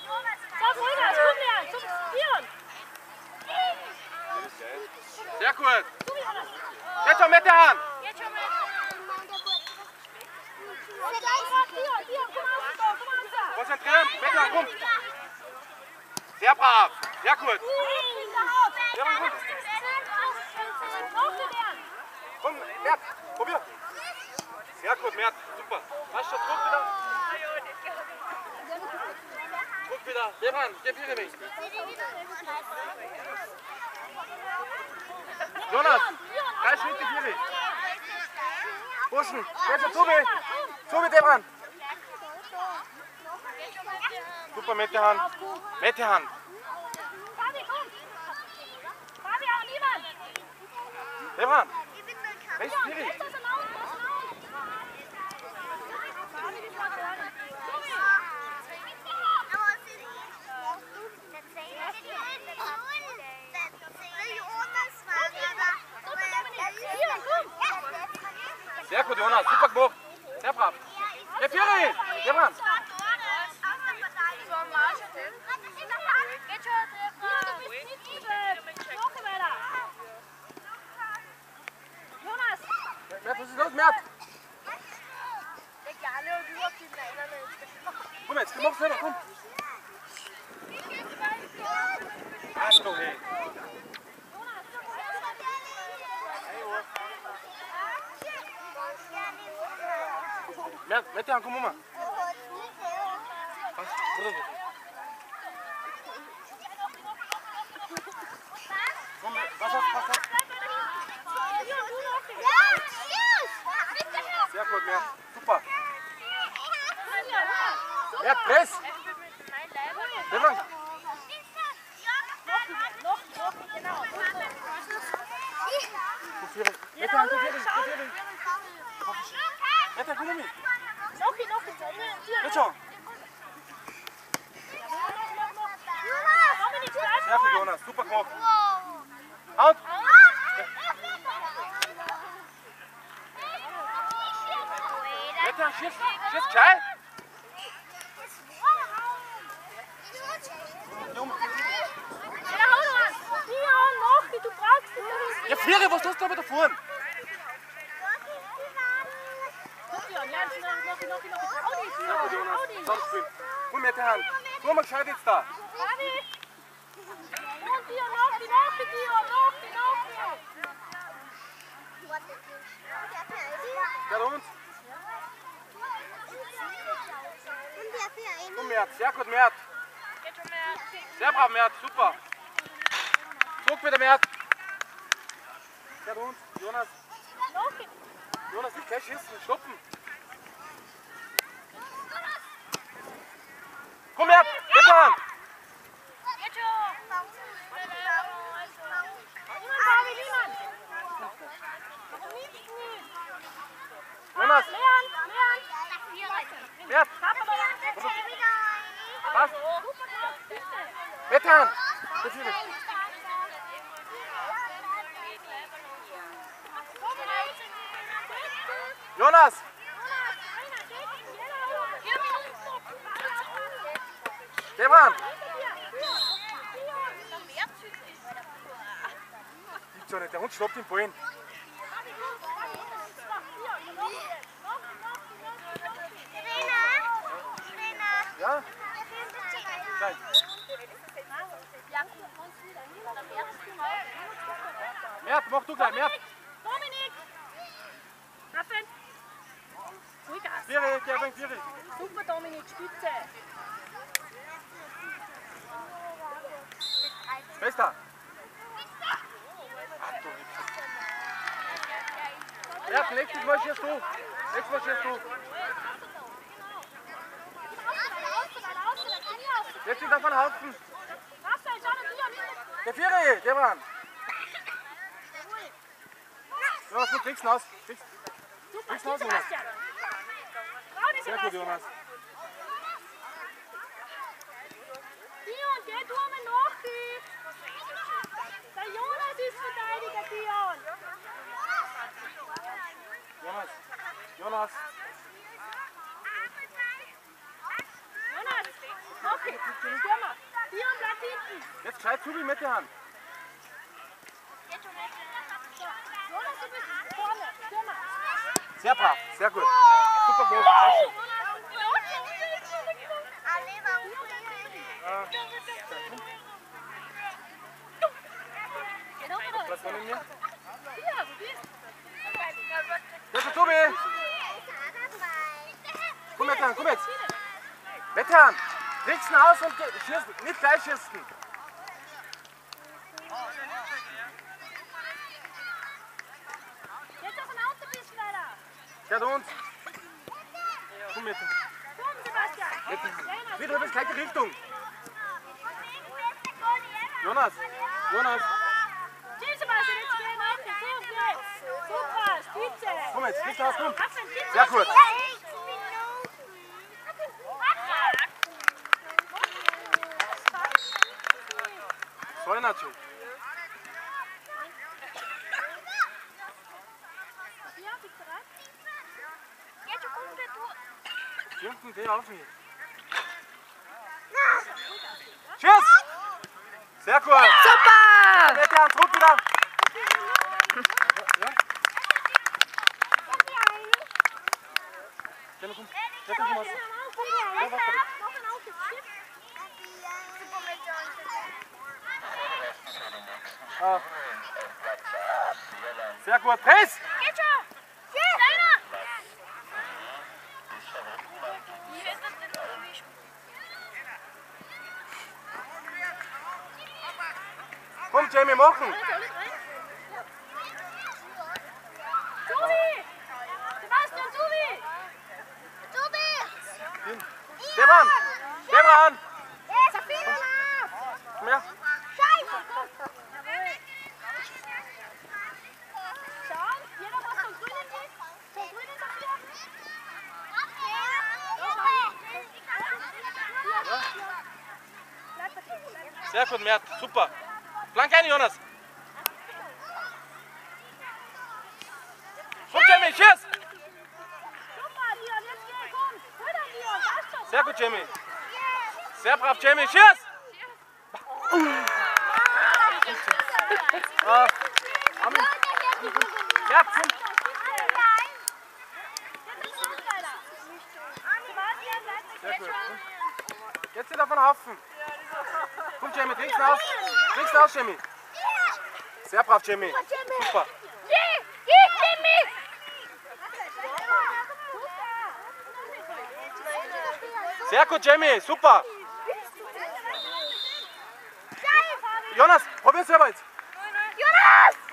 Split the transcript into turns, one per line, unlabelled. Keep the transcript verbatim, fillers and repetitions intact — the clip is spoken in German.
So, Vollgas, komm her, zum Spielen.
Sehr gut. Jetzt schon mit der Hand.
Jetzt schon mit. Dion, komm raus, komm raus.
Konzentrieren, mit der Hand, komm. Sehr brav, sehr gut. Sehr gut. Komm, Mert, probier. Sehr gut, Mert, super. Hast du Druck wieder? Druck wieder. Geh ran, geh wieder weg. Jonas, drei Schritte für mich. Buschen, geh schon zu mir. Zu mit dem ran. Super, mit der Hand. Mit der Hand.
Fabi, komm. Fabi, auch niemand.
Geh ran. Rechts, Piri. Sehr gut, Jonas. Super gemacht. Sehr brav. Der Piri. Geh ran. Mert, was ist los, Mert? Komm jetzt, komm auf selber, komm. Ach du, hey. Mert, mit der Hand, komm mal. Was? Komm, was auf, was auf. Sehr gut, Mert. Super. Mert, press. Geh ran. Mit der Hand, mit der Hand, mit der Hand. Mit der Hand, komm mal mit. Jetzt schon. Sehr gut, Jonas. Super gemacht. Out. Wetter, schiss, schiss, gescheit. Ja, Friere, was tust du aber da vorne? Sehr gut, Jonas. Zusammenspielen. Komm mit der Hand. Komm mal gescheit jetzt da. Der uns. Komm, Mert. Sehr gut, Mert. Sehr brav, Mert. Super. Zurück wieder, Mert. Der uns. Jonas. Jonas, nicht gleich schießen. Stoppen. Komm, Mert. Mit der Hand. Jonas. Mert. Was? Mit der Hand. Jonas. Geh ran. Gibt's ja nicht, der Hund stoppt den Ballen. Ja? Nein. Mert, mach du gleich, Mert.
Dominik! Raffen! Vollgas!
Piri, geh bring Piri.
Super, Dominik, Spitze!
Bester! Mert, nächstes Mal schießt du. Nächstes Mal schießt du. Jetzt sind davon Haufen. Der Piri, geh ran. Jonas, du kriegst ihn aus. Kriegst ihn aus, Jonas. Sehr gut, Jonas.
Dion, geh du einmal nach. Der Jonas ist Verteidiger, Dion.
Jonas. Jonas.
Jonas, okay. Stürmer. Dion bleibt hinten.
Jetzt gescheit zu wie mit der Hand.
Jonas, du bist vorne. Stürmer.
Sehr brav, sehr gut. Super Wurf. Was wollen wir? Das ist Tobi! Komm jetzt, komm jetzt! Wetterhahn! Tricksen aus und schießen, nicht gleich schießen!
Jetzt auf ein Auto bisschen weiter.
Fährt uns! Komm mit!
Komm, Sebastian.
Jetzt, wieder in die gleiche Richtung! Jonas! Jonas!
Tschüss, Sebastian, jetzt gehen auf den Fuß jetzt. Super, Spitze.
Komm jetzt, nicht aus, komm!
Mach den Kick.
Sehr gut! So natürlich!
Ja, bist du bereit?
Hinten, geh auf mich! Tschüss! Sehr gut!
Super!
Wetterhahn, zurück wieder! Ja? Ja, komm. Ja, komm, komm. Ja, warte. Ah. Sehr gut. Press!
Geht schon! Kleiner!
Komm, Jamie, machen!
Tobi! Sebastian, Tobi! Tobi!
Stefan! Stefan!
Safina!
Komm her!
Scheiße! Schau, jeder muss vom grünen Weg. Vom grünen Papier.
Sehr gut, Mert. Super. Flank ein, Jonas. Komm, Jamie, schieß!
Super, Leon, jetzt geh, komm. Hol dann, Leon, passt schon.
Sehr gut, Jamie. Sehr brav, Jamie, schieß! Ah, Amen. Ja, komm. Sehr gut. Jetzt wieder von Haufen. Komm, Jamie, trinkst aus. Trinkst aus, Jamie. Sehr brav, Jamie. Super. Sehr gut, Jamie. Super. Jonas, probier selber jetzt.
Jonas!